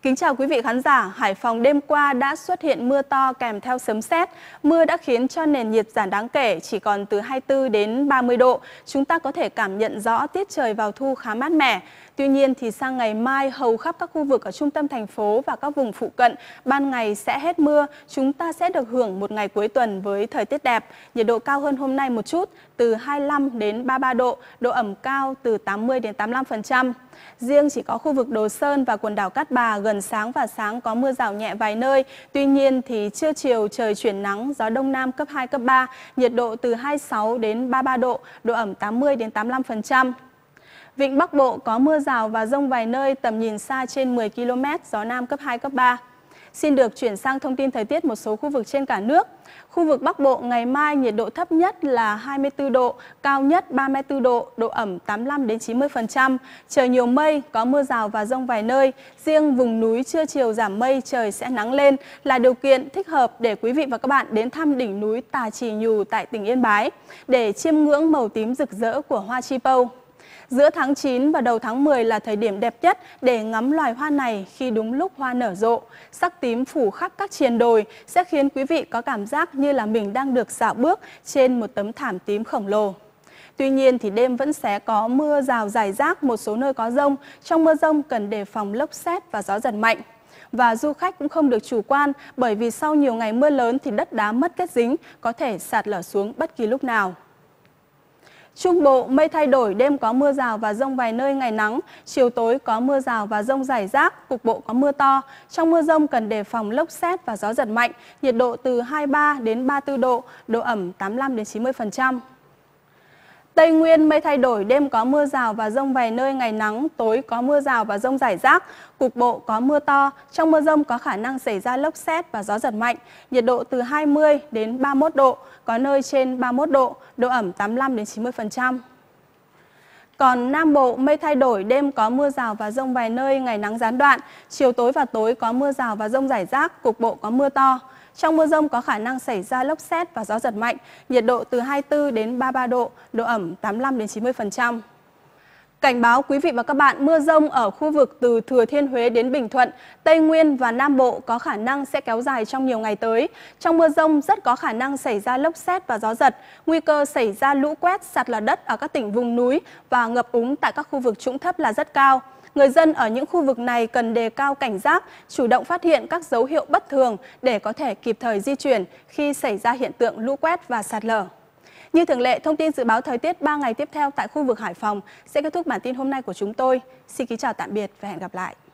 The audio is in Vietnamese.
Kính chào quý vị khán giả, Hải Phòng đêm qua đã xuất hiện mưa to kèm theo sấm sét. Mưa đã khiến cho nền nhiệt giảm đáng kể, chỉ còn từ 24 đến 30 độ. Chúng ta có thể cảm nhận rõ tiết trời vào thu khá mát mẻ. Tuy nhiên thì sang ngày mai, hầu khắp các khu vực ở trung tâm thành phố và các vùng phụ cận, ban ngày sẽ hết mưa. Chúng ta sẽ được hưởng một ngày cuối tuần với thời tiết đẹp. Nhiệt độ cao hơn hôm nay một chút, từ 25 đến 33 độ, độ ẩm cao từ 80 đến 85%. Riêng chỉ có khu vực Đồ Sơn và quần đảo Cát Bà gần sáng và sáng có mưa rào nhẹ vài nơi. Tuy nhiên thì trưa chiều trời chuyển nắng, gió Đông Nam cấp 2, cấp 3, nhiệt độ từ 26 đến 33 độ, độ ẩm 80 đến 85%. Vịnh Bắc Bộ có mưa rào và dông vài nơi, tầm nhìn xa trên 10 km, gió Nam cấp 2, cấp 3. Xin được chuyển sang thông tin thời tiết một số khu vực trên cả nước. Khu vực Bắc Bộ ngày mai nhiệt độ thấp nhất là 24 độ, cao nhất 34 độ, độ ẩm 85 đến 90%. Trời nhiều mây, có mưa rào và dông vài nơi. Riêng vùng núi trưa chiều giảm mây, trời sẽ nắng lên là điều kiện thích hợp để quý vị và các bạn đến thăm đỉnh núi Tà Trì Nhù tại tỉnh Yên Bái để chiêm ngưỡng màu tím rực rỡ của hoa chi pâu. Giữa tháng 9 và đầu tháng 10 là thời điểm đẹp nhất để ngắm loài hoa này khi đúng lúc hoa nở rộ. Sắc tím phủ khắp các triền đồi sẽ khiến quý vị có cảm giác như là mình đang được dạo bước trên một tấm thảm tím khổng lồ. Tuy nhiên thì đêm vẫn sẽ có mưa rào rải rác, một số nơi có dông. Trong mưa dông cần đề phòng lốc sét và gió giật mạnh. Và du khách cũng không được chủ quan bởi vì sau nhiều ngày mưa lớn thì đất đá mất kết dính, có thể sạt lở xuống bất kỳ lúc nào. Trung Bộ mây thay đổi, đêm có mưa rào và dông vài nơi, ngày nắng, chiều tối có mưa rào và dông rải rác, cục bộ có mưa to. Trong mưa dông cần đề phòng lốc sét và gió giật mạnh, nhiệt độ từ 23 đến 34 độ, độ ẩm 85 đến 90%. Tây Nguyên mây thay đổi, đêm có mưa rào và dông vài nơi, ngày nắng, tối có mưa rào và dông rải rác, cục bộ có mưa to. Trong mưa dông có khả năng xảy ra lốc sét và gió giật mạnh, nhiệt độ từ 20 đến 31 độ, có nơi trên 31 độ, độ ẩm 85 đến 90%. Còn Nam Bộ mây thay đổi, đêm có mưa rào và dông vài nơi, ngày nắng gián đoạn, chiều tối và tối có mưa rào và dông rải rác, cục bộ có mưa to. Trong mưa dông có khả năng xảy ra lốc sét và gió giật mạnh, nhiệt độ từ 24 đến 33 độ, độ ẩm 85 đến 90%. Cảnh báo quý vị và các bạn, mưa dông ở khu vực từ Thừa Thiên Huế đến Bình Thuận, Tây Nguyên và Nam Bộ có khả năng sẽ kéo dài trong nhiều ngày tới. Trong mưa dông rất có khả năng xảy ra lốc sét và gió giật, nguy cơ xảy ra lũ quét, sạt lở đất ở các tỉnh vùng núi và ngập úng tại các khu vực trũng thấp là rất cao. Người dân ở những khu vực này cần đề cao cảnh giác, chủ động phát hiện các dấu hiệu bất thường để có thể kịp thời di chuyển khi xảy ra hiện tượng lũ quét và sạt lở. Như thường lệ, thông tin dự báo thời tiết 3 ngày tiếp theo tại khu vực Hải Phòng sẽ kết thúc bản tin hôm nay của chúng tôi. Xin kính chào tạm biệt và hẹn gặp lại.